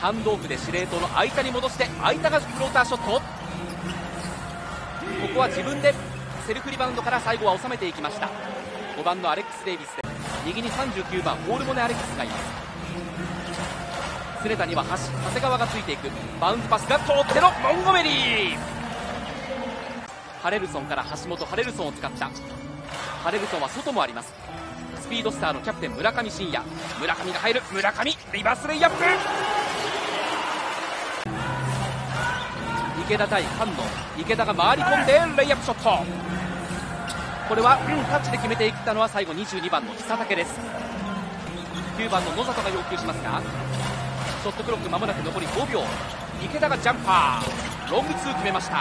ハンドオフで司令塔の相田に戻して、相田がフローターショット。ここは自分でセルフリバウンドから最後は収めていきました。5番のアレックス・デイビスで、右に39番ホールモネ・アレックスがいます。常田には長谷川がついていく。バウンズパスが通ってのモンゴメリー。ハレルソンから橋本、ハレルソンを使った。ハレルソンは外もあります。スピードスターのキャプテン村上信也、村上が入る。村上リバースレイアップ。池田対菅野、池田が回り込んでレイアップショット。これは、タッチで決めていったのは最後22番の久武です。9番の野里が要求しますが、ショットクロックまもなく残り5秒。池田がジャンパー、ロングツー決めました。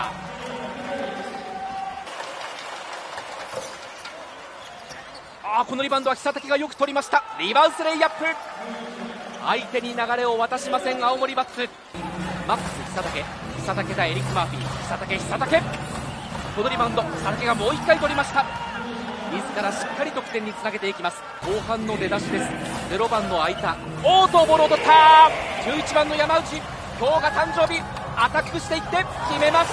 このリバウンドは久武がよく取りました。リバースレイアップ。相手に流れを渡しません青森バッツ。マックス久武、久武対エリック・マーフィー。久武このリバウンド久武がもう1回取りました。自らしっかり得点につなげていきます。後半の出だしです。0番の相田、ボールを取った。11番の山内、今日が誕生日。アタックしていって決めました。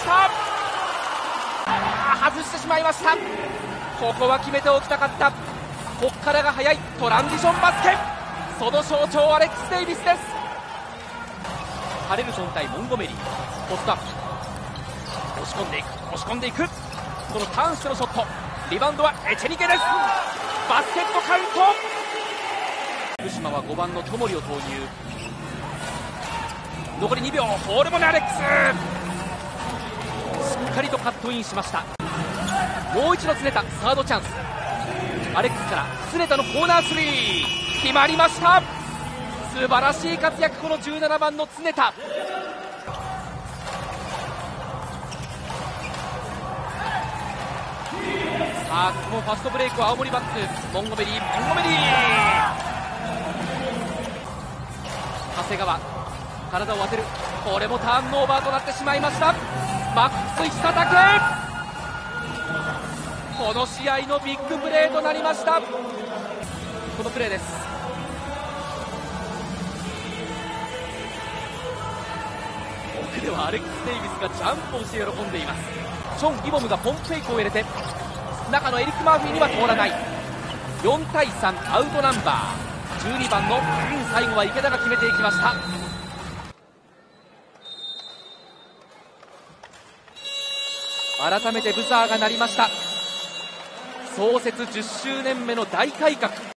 外してしまいました。ここは決めておきたかった。こっからが速いトランジションバスケ。その象徴アレックス・デイビスです。ハレルソン対モンゴメリー、ポストアップ、押し込んでいく。このターンしてのショット。リバウンドはエチェニケです。バスケットカウント。福島は5番の友利を投入。残り2秒。ホールモネ・アレックスしっかりとカットインしました。もう一度常田、サードチャンス。アレックスから常田のコーナースリー決まりました。素晴らしい活躍、この17番の常田。このファストブレイクは青森バッツ。モンゴメリー。長谷川、体を当てる。これもターンオーバーとなってしまいました。マックス久武、この試合のビッグプレーとなりました。このプレーです。奥ではアレックス・デイビスがジャンプをして喜んでいます。ション・リボムがポンプフェイクを入れて、中のエリック・マーフィーには通らない。4対3、アウトナンバー。12番の、最後は池田が決めていきました。改めてブザーが鳴りました。創設10周年目の大改革。